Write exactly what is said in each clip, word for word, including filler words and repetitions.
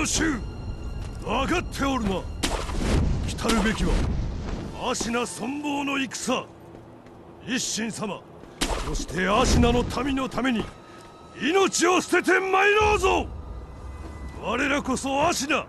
の衆、分かっておるな。来るべきは芦名存亡の戦。一心様、そして芦名の民のために命を捨てて参ろうぞ。我らこそ芦名。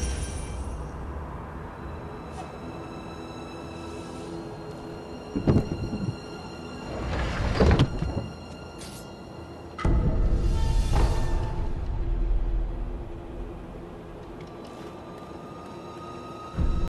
you